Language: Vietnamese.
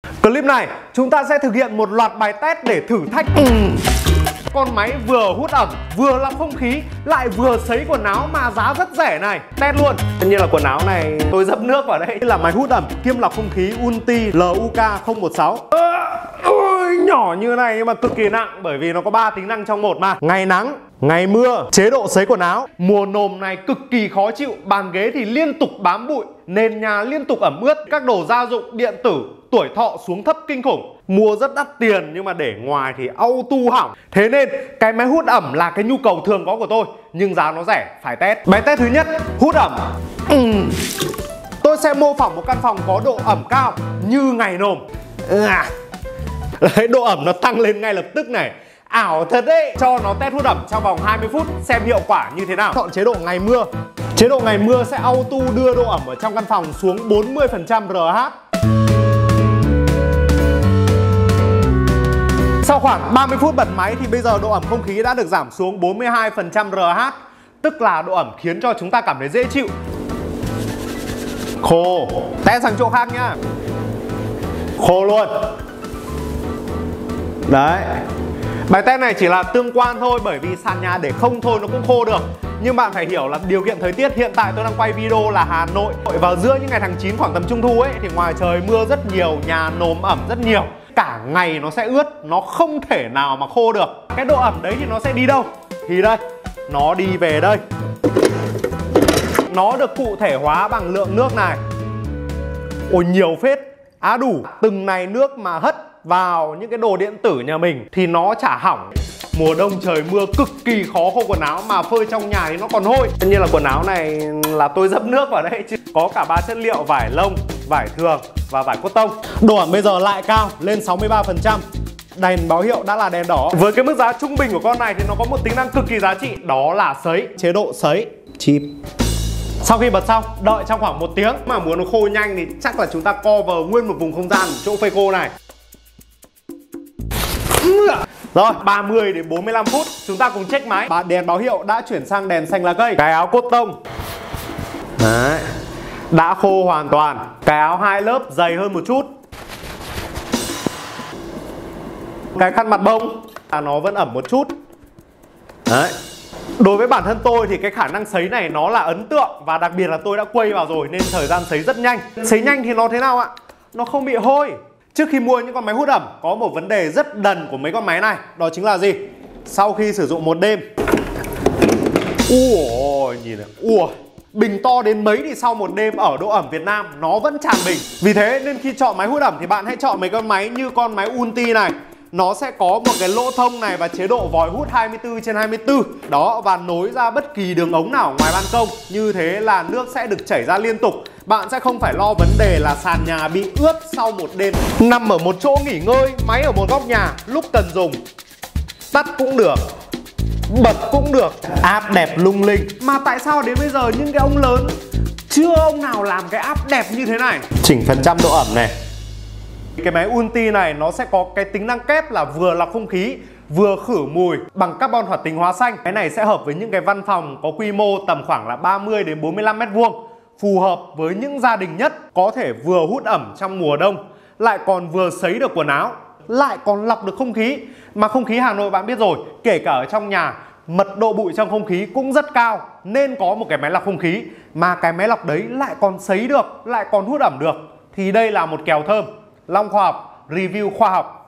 Clip này chúng ta sẽ thực hiện một loạt bài test để thử thách con máy vừa hút ẩm, vừa lọc không khí, lại vừa sấy quần áo mà giá rất rẻ này. Test luôn. Tất nhiên là quần áo này tôi dấp nước vào đây. Đây là máy hút ẩm kiêm lọc không khí Ulti LUK016. Ôi, nhỏ như này nhưng mà cực kỳ nặng, bởi vì nó có 3 tính năng trong một mà. Ngày nắng, ngày mưa, chế độ sấy quần áo. Mùa nồm này cực kỳ khó chịu, bàn ghế thì liên tục bám bụi, nền nhà liên tục ẩm ướt, các đồ gia dụng điện tử tuổi thọ xuống thấp kinh khủng. Mua rất đắt tiền nhưng mà để ngoài thì auto hỏng. Thế nên cái máy hút ẩm là cái nhu cầu thường có của tôi, nhưng giá nó rẻ, phải test. Bài test thứ nhất, hút ẩm. Tôi sẽ mô phỏng một căn phòng có độ ẩm cao như ngày nồm. Đấy, độ ẩm nó tăng lên ngay lập tức này. Ảo thật đấy. Cho nó test hút ẩm trong vòng 20 phút xem hiệu quả như thế nào. Chọn chế độ ngày mưa. Chế độ ngày mưa sẽ auto đưa độ ẩm ở trong căn phòng xuống 40% RH. Sau khoảng 30 phút bật máy thì bây giờ độ ẩm không khí đã được giảm xuống 42% RH. Tức là độ ẩm khiến cho chúng ta cảm thấy dễ chịu. Khô. Test sang chỗ khác nhá. Khô luôn. Đấy. Bài test này chỉ là tương quan thôi, bởi vì sàn nhà để không thôi nó cũng khô được. Nhưng bạn phải hiểu là điều kiện thời tiết hiện tại tôi đang quay video là Hà Nội. Vào giữa những ngày tháng 9 khoảng tầm Trung thu ấy thì ngoài trời mưa rất nhiều, nhà nồm ẩm rất nhiều. Cả ngày nó sẽ ướt, nó không thể nào mà khô được. Cái độ ẩm đấy thì nó sẽ đi đâu? Thì đây, nó đi về đây. Nó được cụ thể hóa bằng lượng nước này. Ôi nhiều phết. Đủ. Từng này nước mà hất vào những cái đồ điện tử nhà mình thì nó chả hỏng. Mùa đông trời mưa cực kỳ khó khô quần áo, mà phơi trong nhà thì nó còn hôi. Tất nhiên là quần áo này là tôi dấp nước vào đây chứ. Có cả 3 chất liệu: vải lông, vải thường và vải cotton. Độ ẩm bây giờ lại cao lên 63%. Đèn báo hiệu đã là đèn đỏ. Với cái mức giá trung bình của con này thì nó có một tính năng cực kỳ giá trị, đó là sấy. Chế độ sấy chip. Sau khi bật xong, đợi trong khoảng 1 tiếng. Mà muốn nó khô nhanh thì chắc là chúng ta cover nguyên một vùng không gian chỗ phơi khô này. Rồi, 30 đến 45 phút chúng ta cùng check máy. Đèn báo hiệu đã chuyển sang đèn xanh lá cây. Cái áo cốt tông đấy, đã khô hoàn toàn. Cái áo 2 lớp dày hơn một chút. Cái khăn mặt bông nó vẫn ẩm một chút. Đấy. Đối với bản thân tôi thì cái khả năng sấy này nó là ấn tượng. Và đặc biệt là tôi đã quay vào rồi nên thời gian sấy rất nhanh. Sấy nhanh thì nó thế nào ạ? Nó không bị hôi. Trước khi mua những con máy hút ẩm có một vấn đề rất đần của mấy con máy này. Đó chính là gì? Sau khi sử dụng một đêm, ui nhìn này, bình to đến mấy thì sau một đêm ở độ ẩm Việt Nam nó vẫn tràn bình. Vì thế nên khi chọn máy hút ẩm thì bạn hãy chọn mấy con máy như con máy Ulti này. Nó sẽ có một cái lỗ thông này và chế độ vòi hút 24/24. Đó, và nối ra bất kỳ đường ống nào ngoài ban công. Như thế là nước sẽ được chảy ra liên tục. Bạn sẽ không phải lo vấn đề là sàn nhà bị ướt sau một đêm. Nằm ở một chỗ nghỉ ngơi, máy ở một góc nhà, lúc cần dùng tắt cũng được, bật cũng được. App đẹp lung linh. Mà tại sao đến bây giờ những cái ông lớn chưa ông nào làm cái app đẹp như thế này? Chỉnh phần trăm độ ẩm này. Cái máy Ulti này nó sẽ có cái tính năng kép là vừa lọc không khí, vừa khử mùi bằng carbon hoạt tính hóa xanh. Cái này sẽ hợp với những cái văn phòng có quy mô tầm khoảng là 30 đến 45 m². Phù hợp với những gia đình nhất, có thể vừa hút ẩm trong mùa đông, lại còn vừa sấy được quần áo, lại còn lọc được không khí. Mà không khí Hà Nội bạn biết rồi, kể cả ở trong nhà, mật độ bụi trong không khí cũng rất cao. Nên có một cái máy lọc không khí, mà cái máy lọc đấy lại còn sấy được, lại còn hút ẩm được. Thì đây là một kèo thơm. Long Khoa học, review khoa học.